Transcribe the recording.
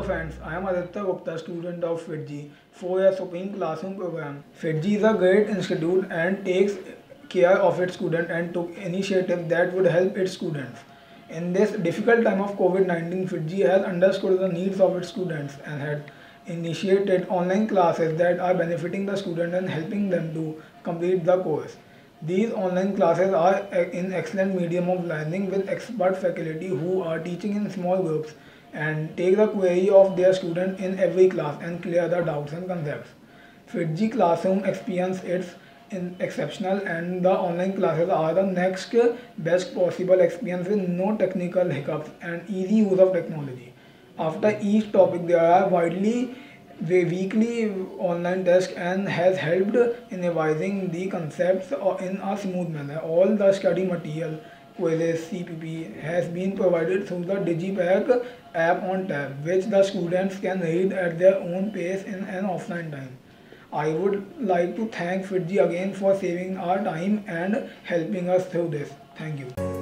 friends, I am Aditya Gupta, student of FITGI, 4-year Supreme Classroom program. FITGI is a great institute and takes care of its students and took initiatives that would help its students. In this difficult time of COVID-19, FITGI has understood the needs of its students and had initiated online classes that are benefiting the students and helping them to complete the course. These online classes are an excellent medium of learning with expert faculty who are teaching in small groups and take the query of their student in every class and clear the doubts and concepts. FITGI classroom experience is exceptional and the online classes are the next best possible experience with no technical hiccups and easy use of technology. After each topic there are weekly online tests and has helped in revising the concepts in a smooth manner. All the study material, quizzes, CPP has been provided through the DigiPack app on tab, which the students can read at their own pace in an offline time. I would like to thank FITGI again for saving our time and helping us through this. Thank you.